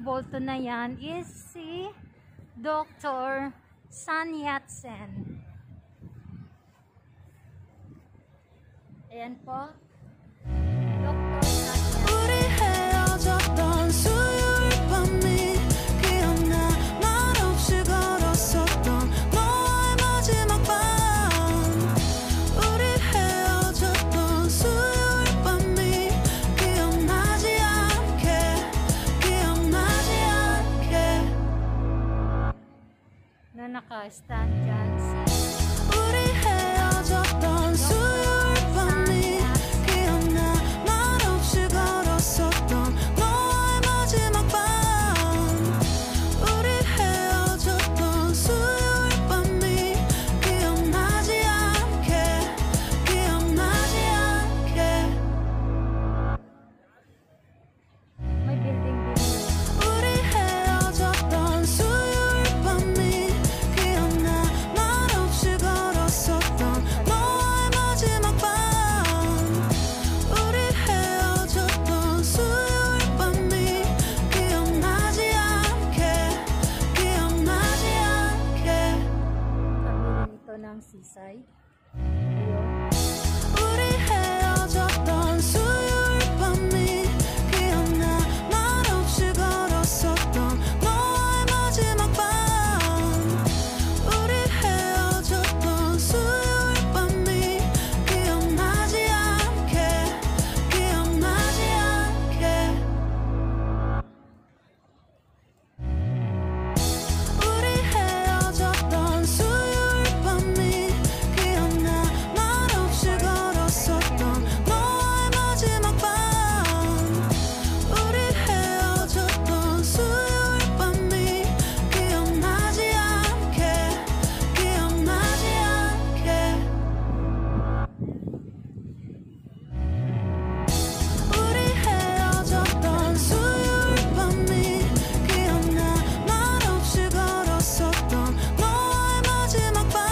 bulto na yan is si Dr. Sun Yat-sen. Ayan po. Dr. Sun Yat-sen. 우리 헤어졌던 수요일 밤이 기억나. 말없이 걸었었던 너와의 마지막 밤. 우리 헤어졌던 수요일 밤이 기억나지 않게 Na naka-stand dyan si 우리 헤어졌던 수요일 밤이 기억나. 말없이 걸었었던 너와의 마지막 밤. 우리 헤어졌던 수요일 밤이 기억나지 않게 may building din. 우리 헤어졌던 수요일 밤이 기억나. 말없이 걸었었던 너와의 마지막 밤. 우리 헤어졌던 수요일 밤이 기억나지 않게 Tabi rin ito ng seaside. Ayun. 우리 헤어졌던 수요일 밤이 기억나. 말없이 걸었었던 너와의 마지막 밤. 우리 헤어졌던 수요일 밤이 기억나지 않게 우리 헤어졌던 수요일 밤이 기억나. 말없이 걸었었던 너와의 마지막 밤. 우리 헤어졌던 수요일 밤이 기억나지 않게 우리 헤어졌던 수요일 밤이 기억나. 말없이 걸었었던 너와의 마지막 밤.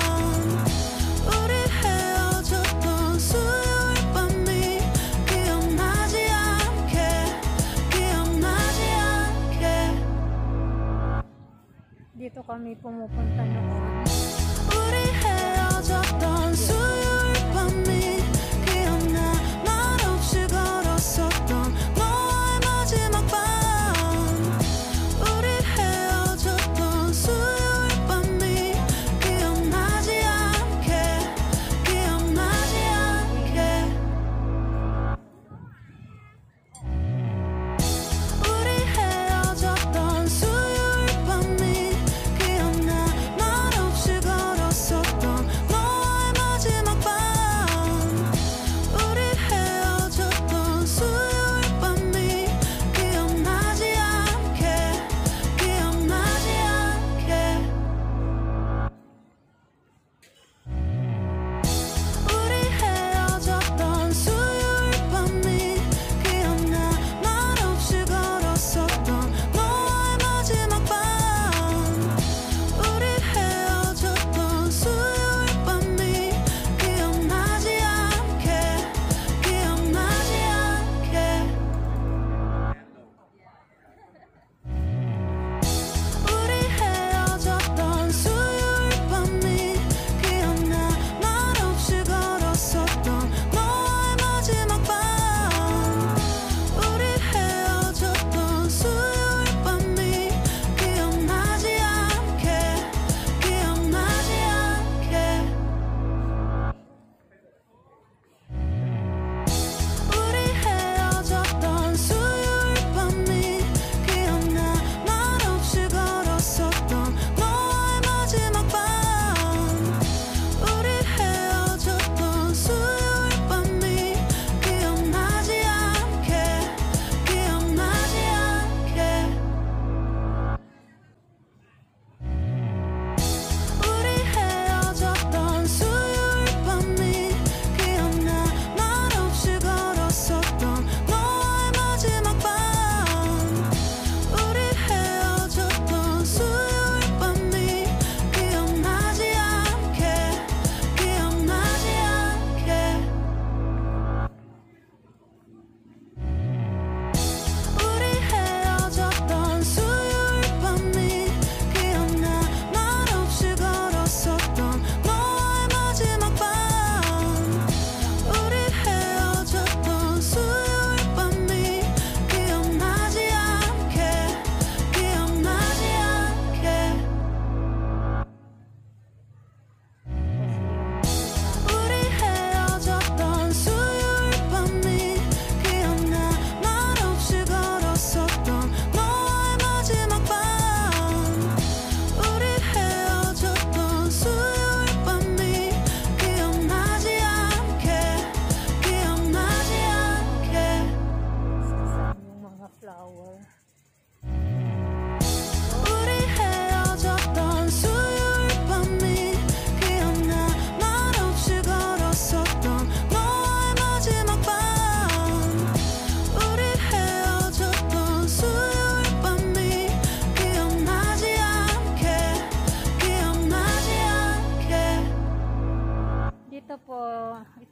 우리 헤어졌던 수요일 밤이 기억나지 않게 Dito kami pumupunta noon. 우리 헤어졌던 수요일 밤이 기억나. 말없이 걸었었던 너와의 마지막 밤. 우리 헤어졌던 수요일 밤이 기억나지 않게 우리 헤어졌던 수요일 밤이 기억나. 말없이 걸었었던 너와의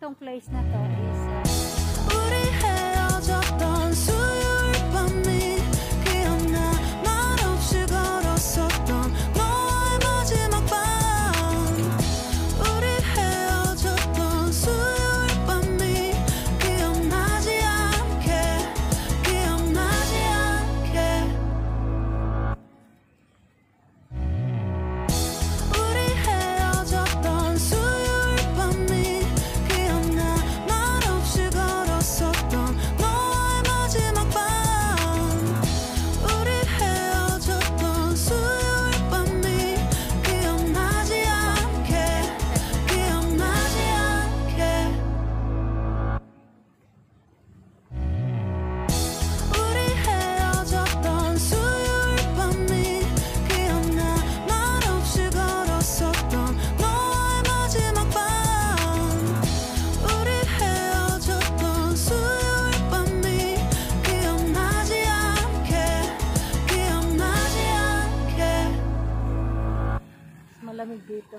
itong place na to is 우리 헤어졌던 수요일 밤이 기억나 말없이 걸었었던 너와의 마지막 밤 우리 헤어졌던 수요일 밤이 기억나지 않게 기억나지 않게 우리 헤어졌던 수요일 밤이 기억나 말없이 걸었었던 너와의 마지막 밤 우리 헤어졌던 수요일 밤이 기억나지 않게 기억나지 않게 우리 헤어졌던 수요일 밤이 기억나 말없이 걸었었던 너와의 마지막 밤 우리 헤어졌던 수요일 밤이 기억나지 않게 기억나지 않게 malamig dito.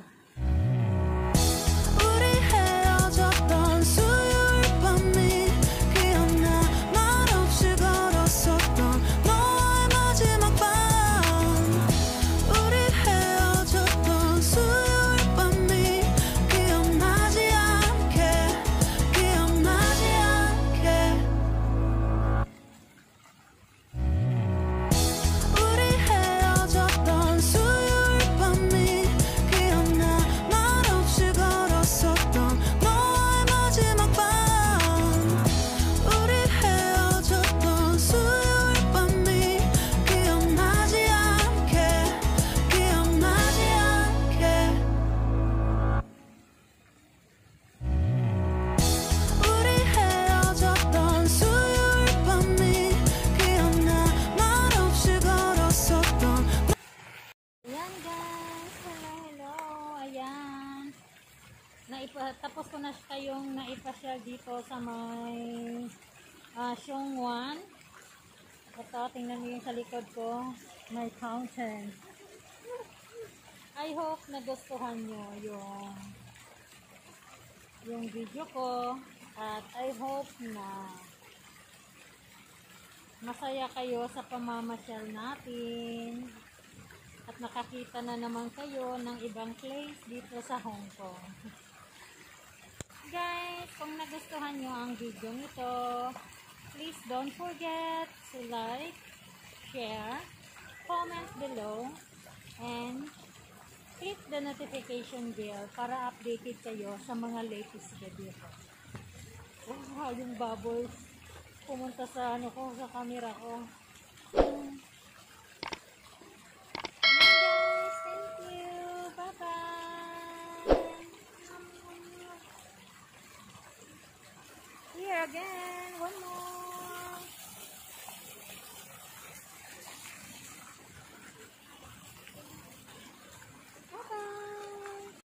우리 헤어졌던 수요일 밤이 기억나 말없이 걸었었던 너와의 마지막 밤 우리 헤어졌던 수요일 밤이 기억나지 않게 기억나지 않게 우리 헤어졌던 수요일 밤이 기억나 말없이 걸었었던 너와의 마지막 밤 우리 헤어졌던 수요일 밤이 기억나지 않게 기억나지 않게 우리 헤어졌던 수요일 밤이 기억나 말없이 걸었었던 Ayan guys, hello. Ayan. Tapos ko na kayong naipasyal dito sa may Xiongwan. Ito, tingnan niyo yung sa likod ko. May fountain. I hope nagustuhan nyo yung video ko. At I hope na masaya kayo sa pamamasyal natin. At nakakita na naman kayo ng ibang place dito sa Hong Kong. Guys, kung nagustuhan nyo ang video nito, please don't forget to like, share, comment below, and click the notification bell para updated kayo sa mga latest video ko. Wow, yung bubbles pumunta sa sa camera ko. Guys, thank you. Bye-bye. Here again. One more.